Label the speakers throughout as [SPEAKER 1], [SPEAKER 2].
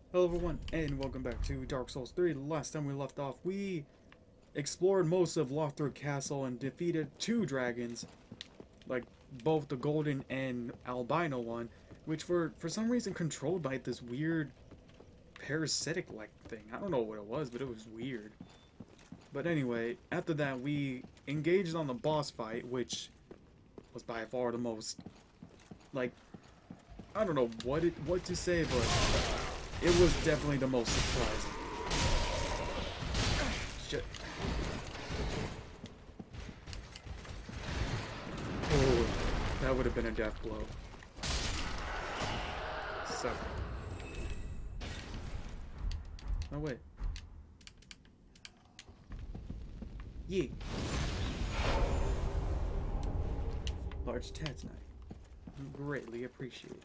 [SPEAKER 1] Hello everyone, and welcome back to Dark Souls 3. The last time we left off, we explored most of Lothric Castle and defeated two dragons, like both the golden and albino one, which were for some reason controlled by this weird parasitic-like thing. I don't know what it was, but it was weird. But anyway, after that we engaged on the boss fight, which was by far the most, like, I don't know what to say, but it was definitely the most surprising. Shit. Oh, that would have been a death blow. So. Oh, wait. Yeah. Large Tad's knife. Greatly appreciated.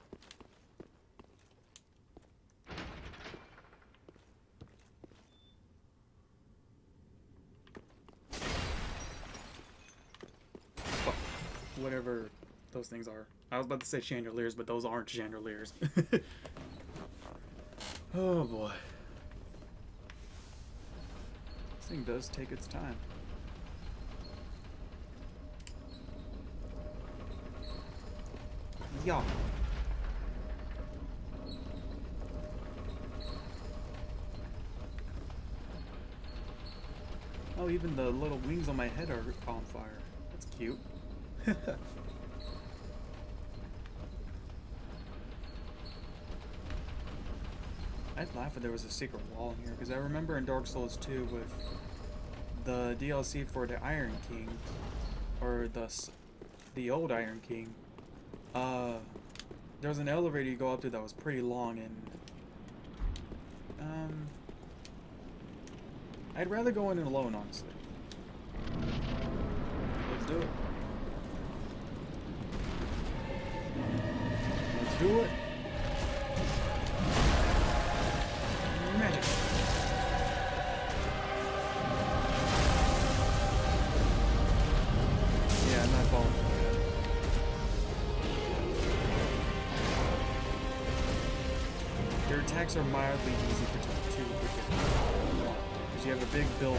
[SPEAKER 1] Whatever those things are. I was about to say chandeliers, but those aren't chandeliers. Oh boy. This thing does take its time. Yeah. Oh, even the little wings on my head are on fire. That's cute. I'd laugh if there was a secret wall in here, because I remember in Dark Souls 2 with the DLC for the Iron King, or the old Iron King, there was an elevator you go up to that was pretty long, and I'd rather go in alone, honestly. Let's do it. Let's do it. Magic. Yeah, I'm not falling. Your attacks are mildly easy to protect, because you have a big build,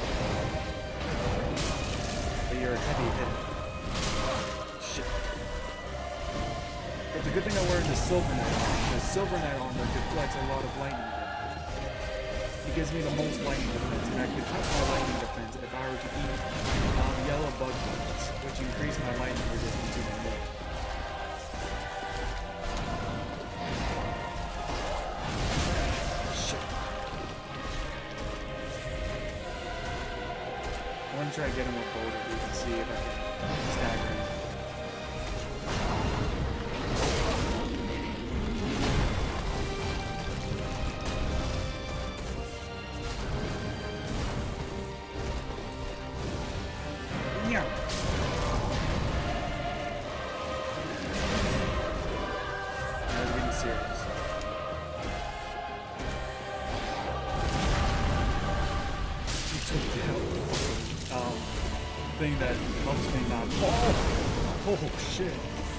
[SPEAKER 1] but you're a heavy hitter. Shit. But the good thing I wear is the Silver Knight armor. The Silver Knight armor deflects a lot of lightning damage. It gives me the most lightning defense, and I could cut my lightning defense if I were to eat yellow bug bullets, which increase my lightning resistance even more. I'm gonna try to get him with both of these and see if I can stagger him. Yeah. I was getting serious. He took the thing that helps me not fall. Oh shit.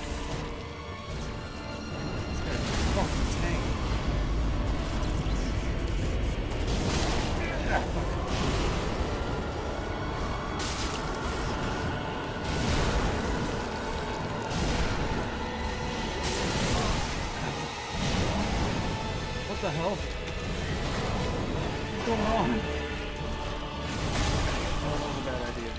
[SPEAKER 1] This guy's a fucking tank. Ah, fuck. What the hell? What's going on? Oh, that was a bad idea.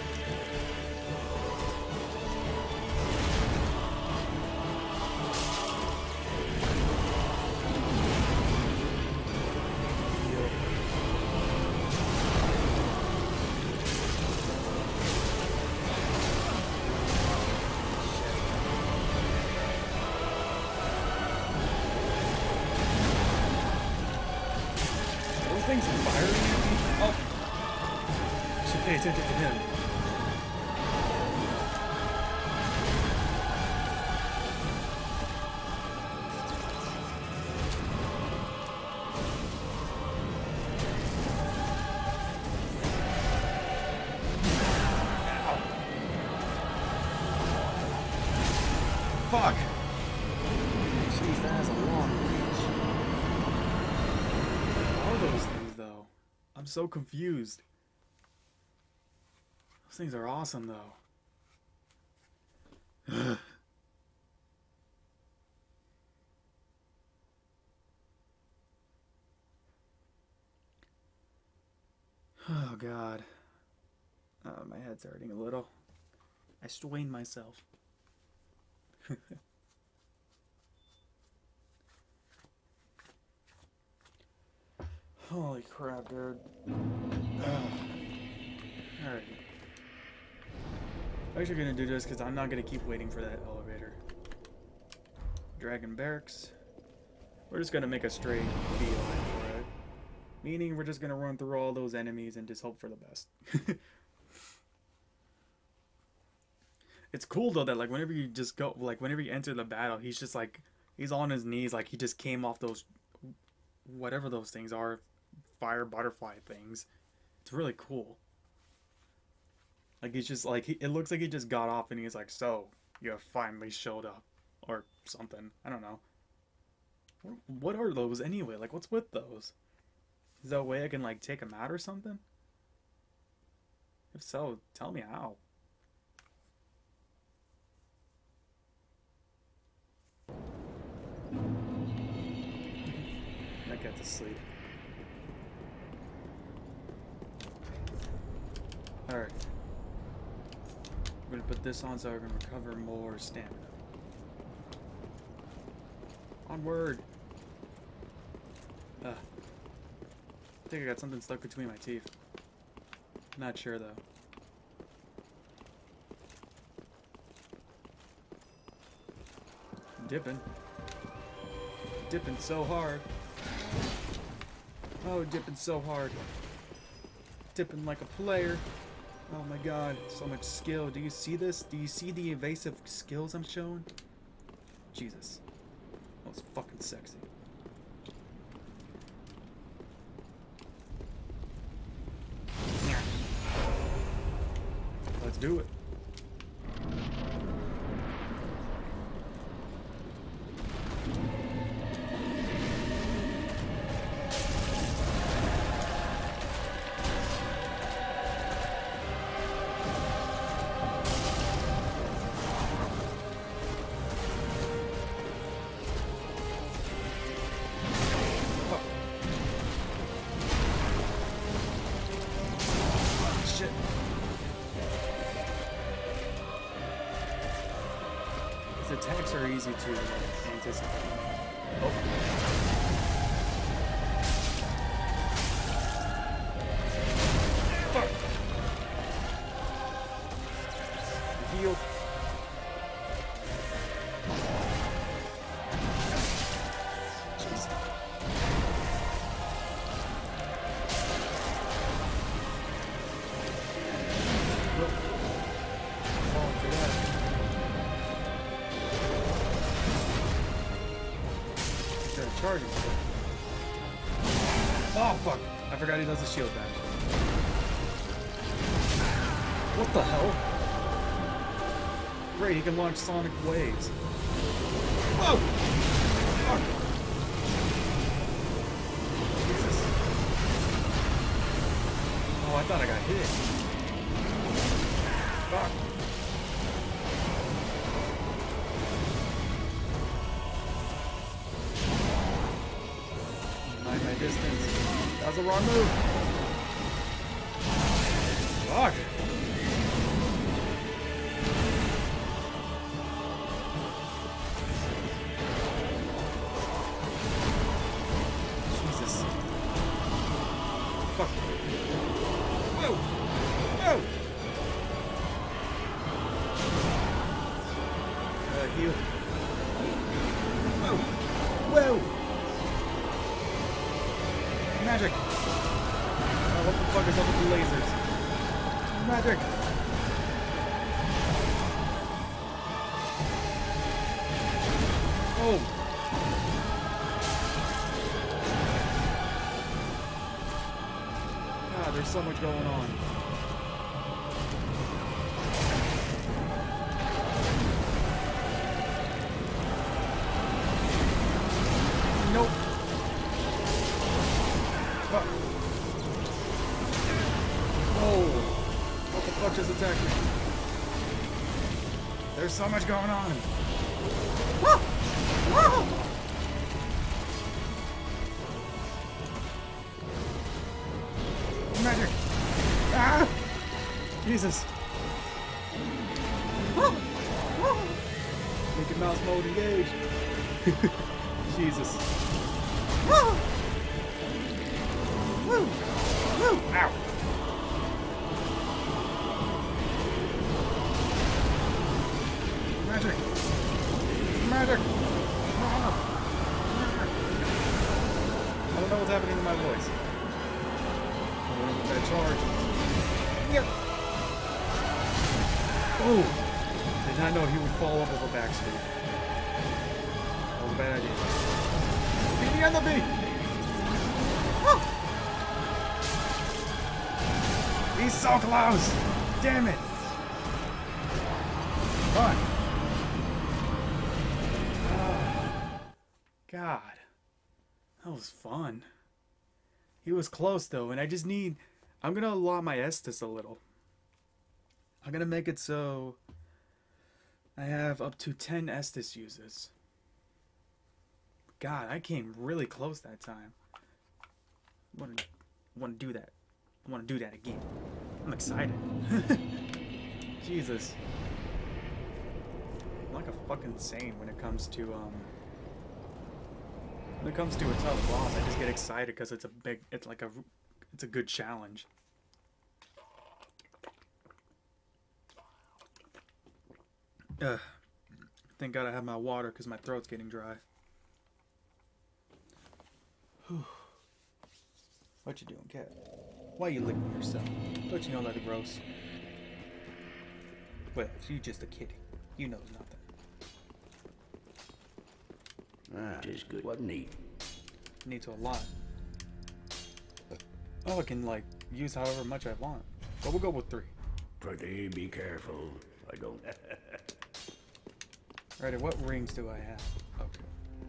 [SPEAKER 1] Things firing at me? Oh! I should pay attention to him. Ow. Fuck! Jeez, that has a long reach. I'm so confused. Those things are awesome, though. Oh, God. My head's hurting a little. I strained myself. Holy crap, dude. Alright. I'm actually gonna do this because I'm not gonna keep waiting for that elevator. Dragon Barracks. We're just gonna make a straight beeline for it. Meaning we're just gonna run through all those enemies and just hope for the best. It's cool though that like whenever you just go, like whenever you enter the battle, he's just like, he's on his knees like he just came off those, whatever those things are, fire butterfly things. It's really cool. Like he's just like, it looks like he just got off and he's like, so, you have finally showed up. Or something. I don't know. What are those anyway? Like what's with those? Is that a way I can like take them out or something? If so, tell me how. I get to sleep. Alright. I'm gonna put this on so I can recover more stamina. Onward! I think I got something stuck between my teeth. Not sure though. Dipping. Dipping so hard. Oh, dipping so hard. Dipping like a player. Oh my god, so much skill. Do you see this? Do you see the evasive skills I'm showing? Jesus. That was fucking sexy. Let's do it. Attacks are easy to anticipate. Oh. Fuck. Heal. Jeez. Fall for that. Charging. Oh fuck! I forgot he does a shield dash. What the hell? Great, he can launch sonic waves. Whoa! Fuck! Jesus. Oh, I thought I got hit. Fuck. Distance. That was the wrong move. Fuck. Jesus. Fuck. Whoa. Whoa. Heal. Whoa. Whoa. Magic! Oh, what the fuck is up with the lasers? Magic! Oh! God, there's so much going on. Nope. Fuck. just attacked me. There's so much going on. Magic. Ah! Jesus. Mickey Mouse mode engaged. Jesus. Ow. Magic. Magic. I don't know what's happening to my voice. I went with that charge. Yep. Oh. Did not know he would fall off of a backstreet. That was a bad idea. Beat the enemy! He's so close! Damn it! Fun. God. That was fun. He was close though, and I just need... I'm gonna allot my Estus a little. I'm gonna make it so... I have up to 10 Estus uses. God, I came really close that time. Want to do that. I want to do that again. I'm excited. Jesus. I'm like a fucking sane when it comes to a tough boss. I just get excited because it's a good challenge. Thank God I have my water because my throat's getting dry. Whew. What you doing, cat? Why you licking yourself? Don't you know that's gross? Well, you just a kitty. You knows nothing.
[SPEAKER 2] Ah, tis good. What need?
[SPEAKER 1] Need to a lot. Oh, I can like use however much I want. But we'll go with 3.
[SPEAKER 2] Pretty be careful. I don't.
[SPEAKER 1] Alright, what rings do I have? Okay.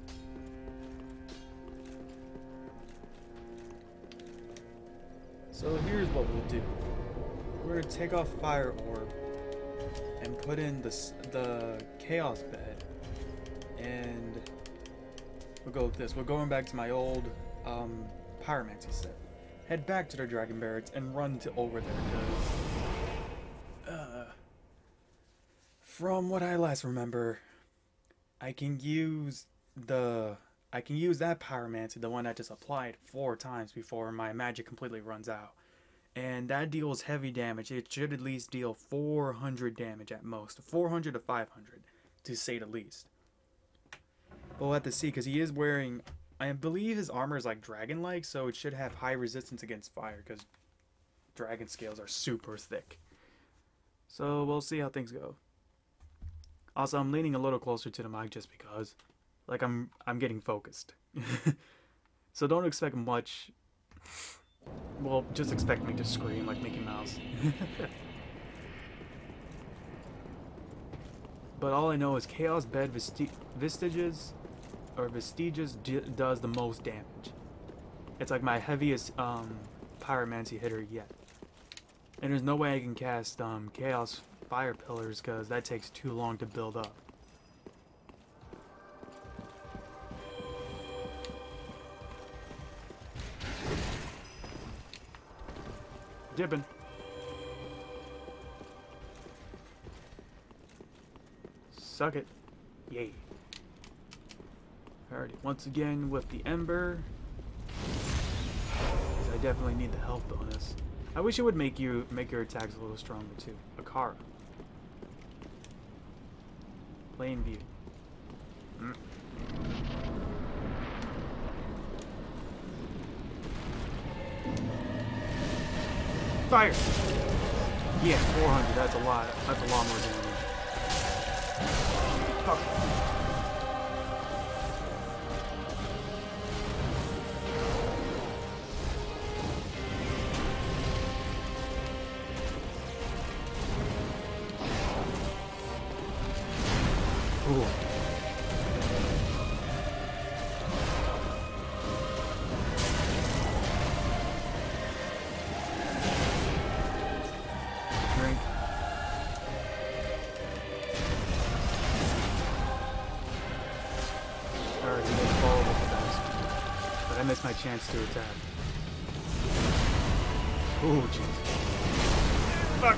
[SPEAKER 1] So here's what we'll do. We're gonna take off Fire Orb and put in the Chaos Bed, and we'll go with this. We're going back to my old Pyromancy set. Head back to the Dragon Barracks and run to over there because from what I last remember, I can use that Pyromancy, the one I just applied 4 times before my magic completely runs out. And that deals heavy damage. It should at least deal 400 damage at most. 400 to 500, to say the least. But we'll have to see, because he is wearing... I believe his armor is like dragon-like, so it should have high resistance against fire, because dragon scales are super thick. So we'll see how things go. Also, I'm leaning a little closer to the mic just because, like, I'm getting focused. So don't expect much. Well, just expect me to scream like Mickey Mouse. But all I know is Chaos Bed Vestiges does the most damage. It's like my heaviest Pyromancy hitter yet. And there's no way I can cast Chaos Fire Pillars because that takes too long to build up. Dipping. Suck it. Yay. Alrighty, once again with the Ember. I definitely need the health bonus. I wish it would make your attacks a little stronger too. Akara. Plain view. Fire! Yeah, 400. That's a lot. That's a lot more damage. Fuck. Cool. Drink. I missed my chance to attack. Oh, jeez. Fuck!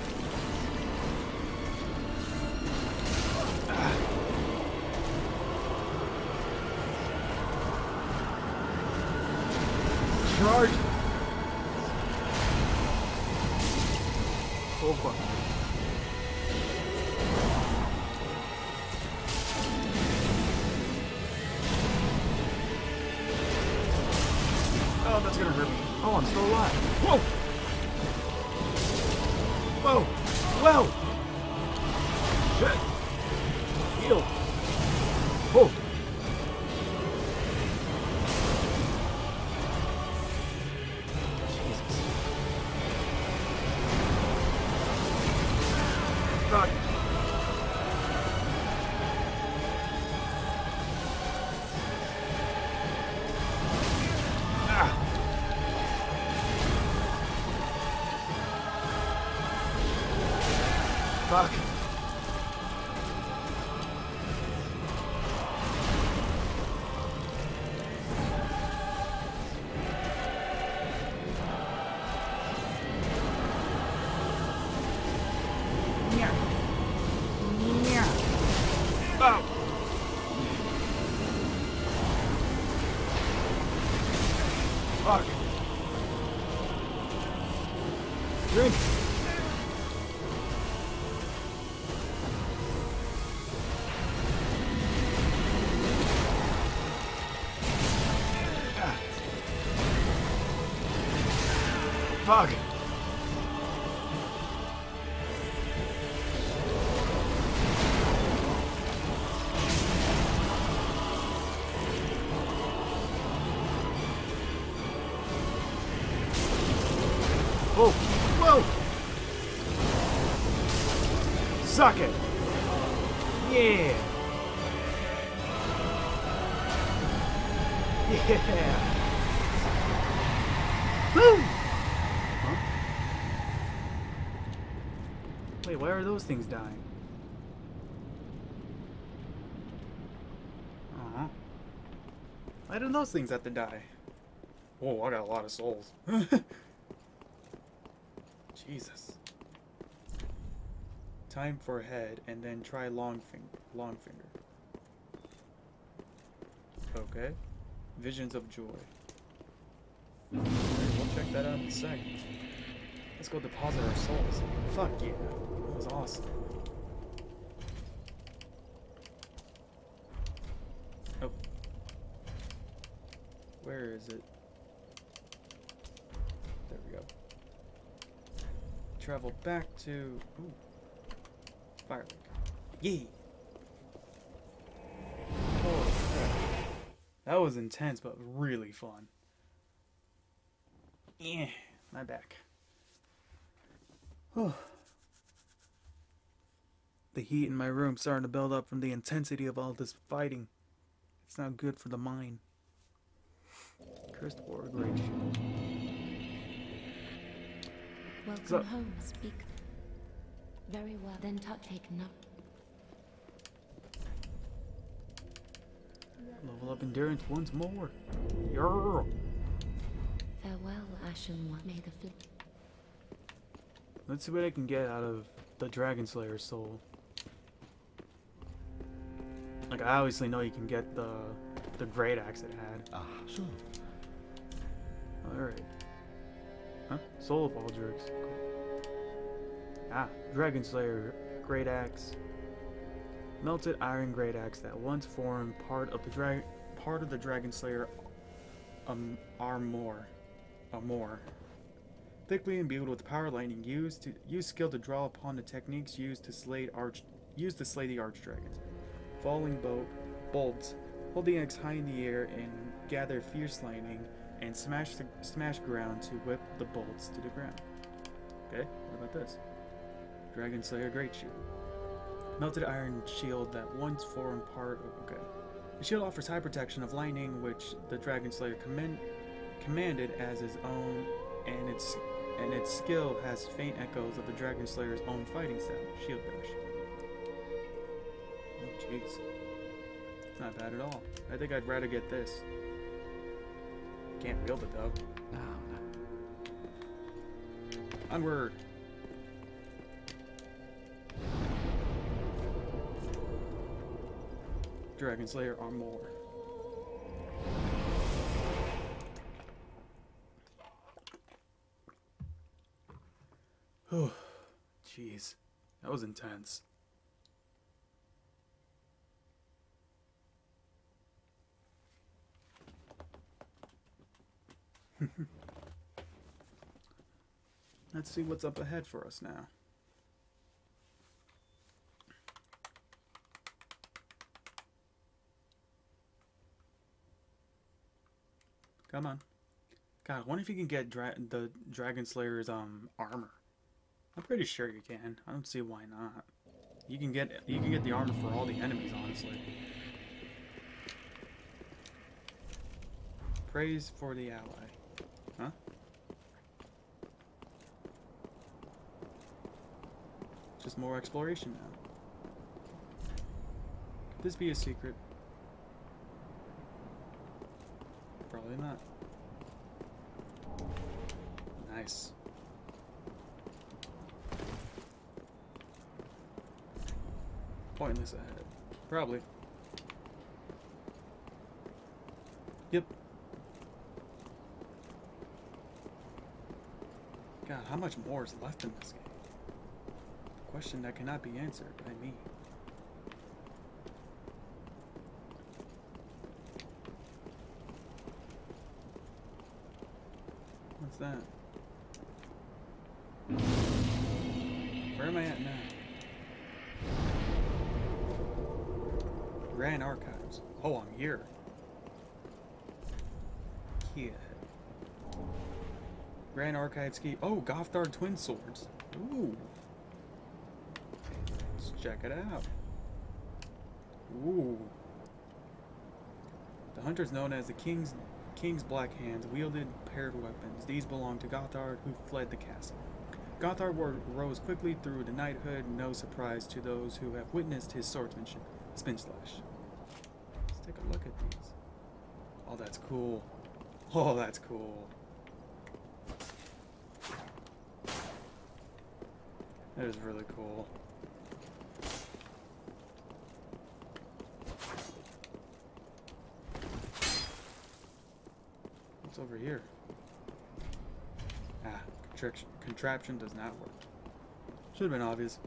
[SPEAKER 1] Charge! Oh, fuck. Oh, that's gonna hurt me. Oh, I'm still alive. Whoa! Whoa! Whoa! Shit! Heal! Whoa! Jesus. God. Fuck. Yeah. Yeah. Oh. Fuck. Drink. Fuck. Whoa. Whoa. Suck it. Yeah. Yeah. Woo. Huh? Wait, why are those things dying? Uh-huh. Why did those things have to die? Whoa, I got a lot of souls. Jesus. Time for head, and then try long finger. Okay. Visions of joy. Alright, we'll check that out in a second. Let's go deposit our souls. Fuck yeah. That was awesome. Oh. Where is it? There we go. Travel back to... Ooh. Firelink. Yee! Holy crap. That was intense, but really fun. Yeah, my back. Oh. The heat in my room starting to build up from the intensity of all this fighting. It's not good for the mind. Cursed war, great shield.
[SPEAKER 3] Welcome home, speak. Very well, then take note.
[SPEAKER 1] Level up endurance once more. Yarr.
[SPEAKER 3] Farewell, Ashen One. May the flip.
[SPEAKER 1] Let's see what I can get out of the Dragon Slayer soul. Like, I obviously know you can get the great axe it had.
[SPEAKER 2] Ah, so.
[SPEAKER 1] Alright. Huh? Soul of Aldrich. Cool. Ah, Dragon Slayer great axe. Melted iron great axe that once formed part of the Dragon Slayer armor. Thickly imbued with power lightning, use skill to draw upon the techniques used to slay the arch dragons. Falling bolts, hold the axe high in the air and gather fierce lightning and smash ground to whip the bolts to the ground. Okay, what about this? Dragon Slayer Great Shield. Melted iron shield that once formed part of... Okay. The shield offers high protection of lightning, which the Dragon Slayer commanded as his own, and its skill has faint echoes of the Dragon Slayer's own fighting style, Shield Dash. Oh jeez. It's not bad at all. I think I'd rather get this. Can't wield it though.
[SPEAKER 2] Down.
[SPEAKER 1] Onward. Dragon Slayer Armor. Oh, jeez. That was intense. Let's see what's up ahead for us now. Come on. God, I wonder if you can get the Dragon Slayer's armor. I'm pretty sure you can. I don't see why not. You can get the armor for all the enemies, honestly. Praise for the ally. Huh? Just more exploration now. Could this be a secret? Probably not. Nice. Pointless ahead. Probably. Yep. God, how much more is left in this game? A question that cannot be answered by me. What's that? Where am I at now? Grand Archives. Oh, I'm here. Key ahead. Grand Archives key. Oh, Gothard Twin Swords. Ooh. Let's check it out. Ooh. The hunters known as the King's Black Hands wielded paired weapons. These belonged to Gothard, who fled the castle. Gothard rose quickly through the knighthood, no surprise to those who have witnessed his swordsmanship. Spin slash. Let's take a look at these. Oh, that's cool. Oh, that's cool. That is really cool. What's over here? Ah, contraption does not work. Should have been obvious.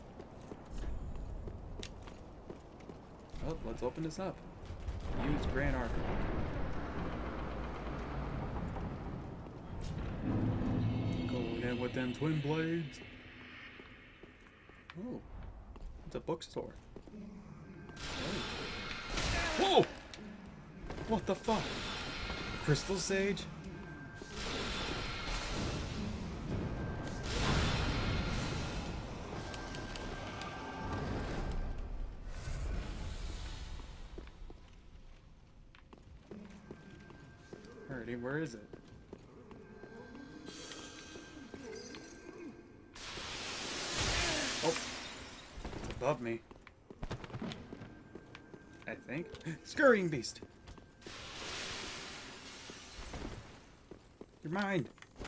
[SPEAKER 1] Well, let's open this up. Use Grand Archive. Going in with them twin blades. Oh, it's a bookstore. Oh. Whoa! What the fuck? Crystal Sage? Alrighty, where is it? Oh, it's above me. I think. Scurrying Beast! You're mine!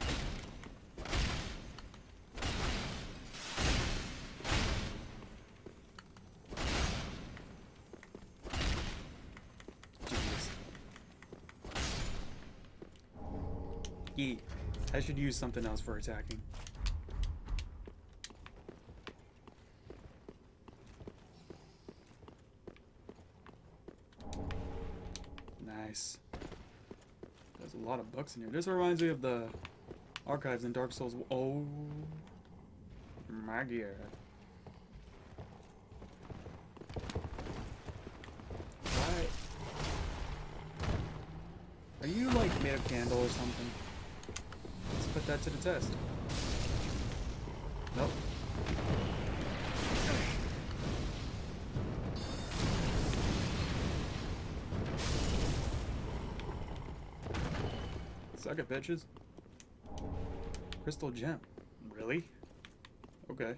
[SPEAKER 1] Yeet. I should use something else for attacking. Nice. There's a lot of books in here. This reminds me of the archives in Dark Souls. Oh my god. Why? Are you like made of candle or something? Let's put that to the test. Nope. Suck it, bitches. Crystal gem. Really? Okay.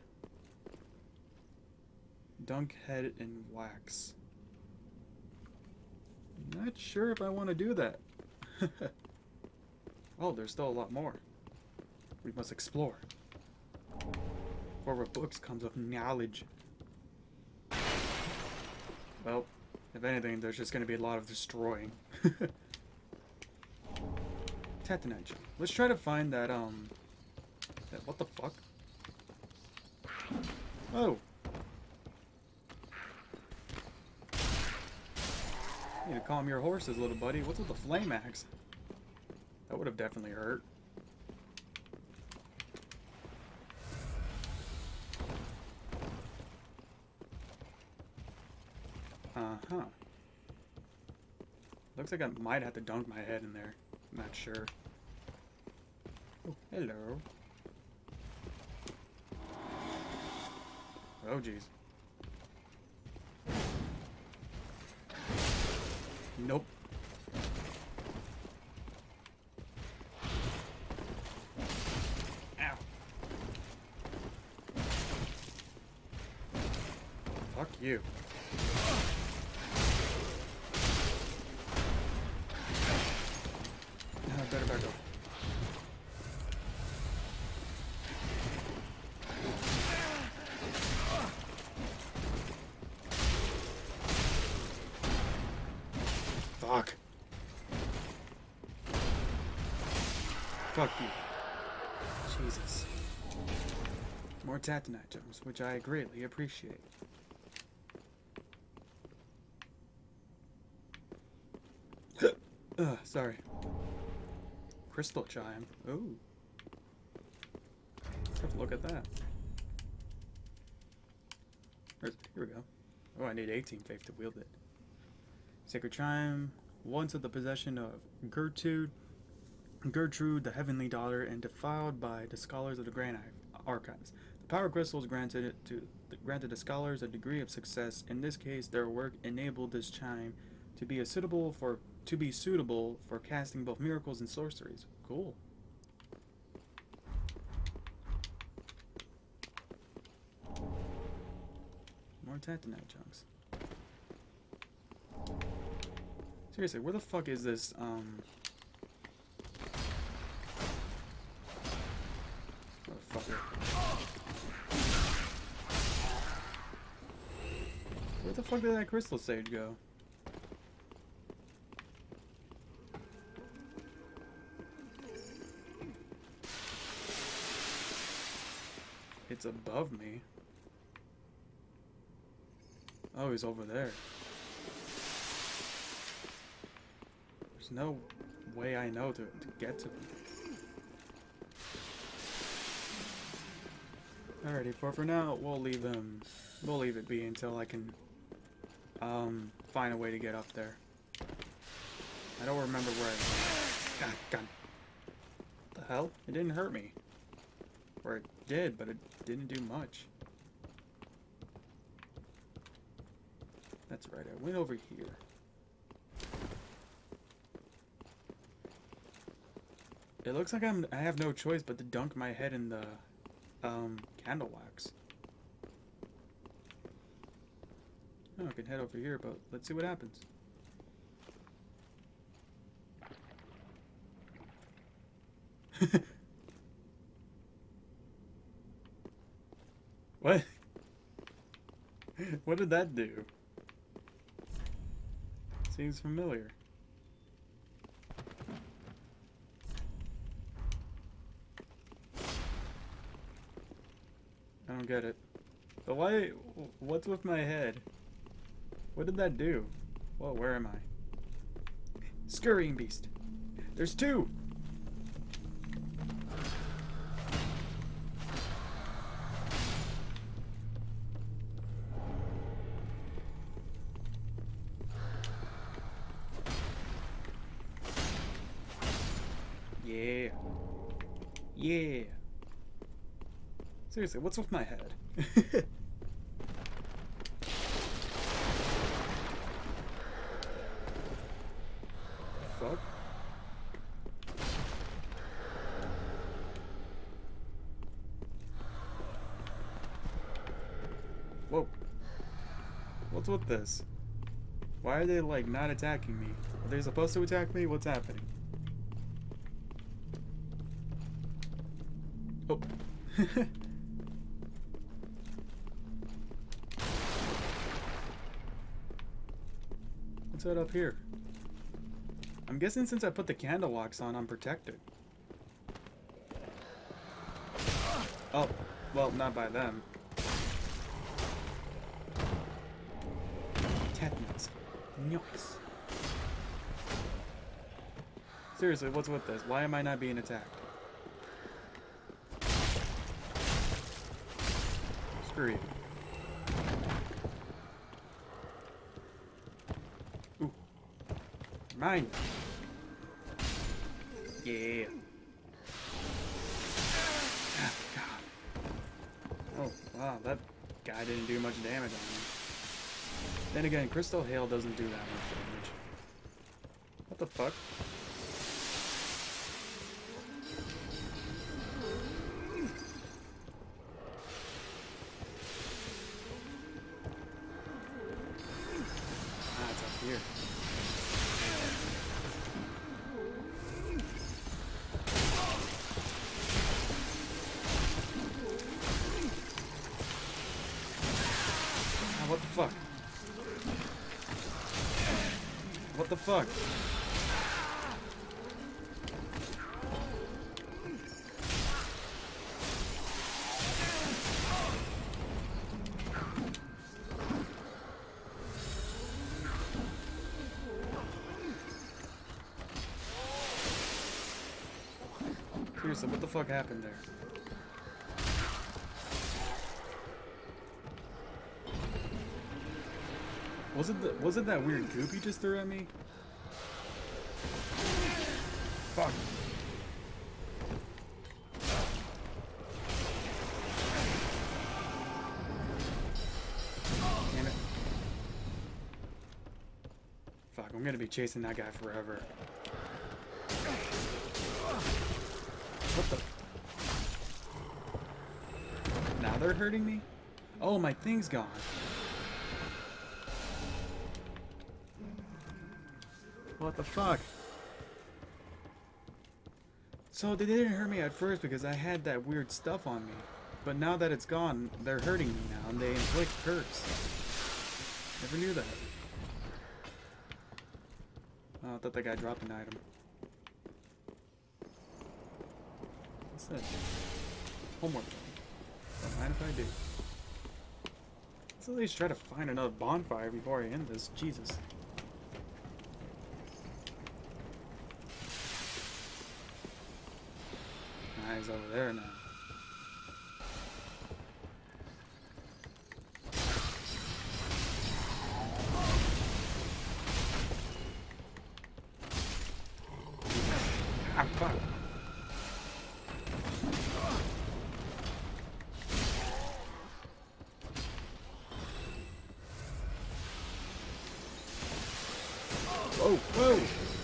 [SPEAKER 1] Dunk head in wax. Not sure if I want to do that. Oh, there's still a lot more. We must explore. For our books comes with knowledge. Well, if anything, there's just gonna be a lot of destroying. Tatanite gem. Let's try to find that, what the fuck? Oh! You need to calm your horses, little buddy. What's with the flame axe? That would have definitely hurt. Uh-huh. Looks like I might have to dunk my head in there. I'm not sure. Oh, hello. Oh, jeez. Nope. Ow. Fuck you. No, I better back up. Fuck. Fuck you. Jesus. More Tatanite gems, which I greatly appreciate. Sorry. Crystal chime. Ooh. Let's have a look at that. Here we go. Oh, I need 18 faith to wield it. Sacred chime. Once of the possession of Gertrude, the heavenly daughter, and defiled by the scholars of the Grand Archives. The power crystals granted the scholars a degree of success. In this case, their work enabled this chime to be suitable for casting both miracles and sorceries. Cool. More Tatanite chunks. Seriously, where the fuck is this, motherfucker. Where the fuck did that crystal sage go? It's above me. Oh, he's over there. There's no way I know to get to him. Alrighty, for now, we'll leave it be until I can find a way to get up there. I don't remember where I... God. What the hell? It didn't hurt me. Or it did, but it didn't do much. That's right, I went over here. It looks like I have no choice but to dunk my head in the candle wax. Oh, I can head over here, but let's see what happens. What? What did that do? Seems familiar. I don't get it. But why? What's with my head? What did that do? Whoa, where am I? Scurrying beast. There's two! Yeah. Yeah. Seriously, what's with my head? Fuck. Whoa. What's with this? Why are they, like, not attacking me? Are they supposed to attack me? What's happening? Oh. What's that up here? I'm guessing since I put the candle locks on, I'm protected. Oh, well, not by them. Tetanus. Nice. Seriously, what's with this? Why am I not being attacked? Screw you. Ooh. Mine. Yeah. Ah, God. Oh, wow, that guy didn't do much damage on me. Then again, Crystal Hail doesn't do that much damage. What the fuck? Ah, it's up here. Ah, what the fuck? What the fuck? Seriously, what the fuck happened there? Was it that weird goop he just threw at me? Fuck. Damn it. Fuck, I'm gonna be chasing that guy forever. What the? Now they're hurting me? Oh, my thing's gone. What the fuck? So they didn't hurt me at first because I had that weird stuff on me. But now that it's gone, they're hurting me now and they inflict hurts. Never knew that. Oh, I thought that guy dropped an item. What's that? Homework. Don't mind if I do. Let's at least try to find another bonfire before I end this. Jesus. He's over there now. Ah, fuck. Whoa, whoa!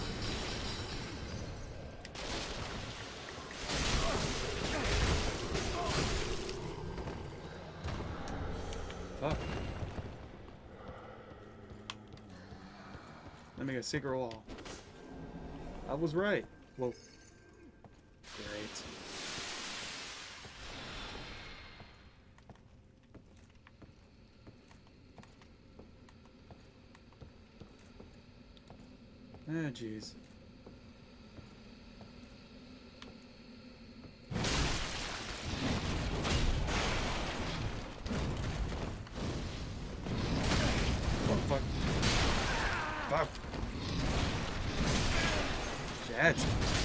[SPEAKER 1] Fuck. Let me get a secret wall. I was right. Whoa. Great. Ah, jeez. Fuck. Fuck. Shit.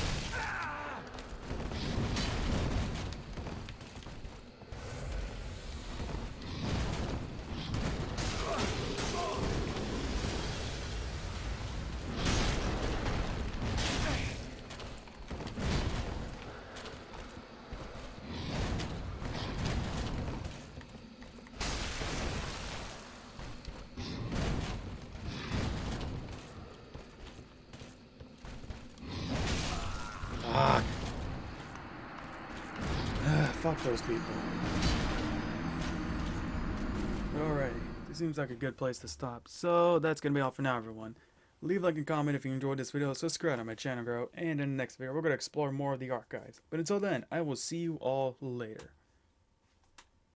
[SPEAKER 1] Fuck. Fuck those people. Alrighty. This seems like a good place to stop. So that's gonna be all for now, everyone. Leave a like and comment if you enjoyed this video, subscribe to my channel, bro, and in the next video we're going to explore more of the archives. But until then, I will see you all later.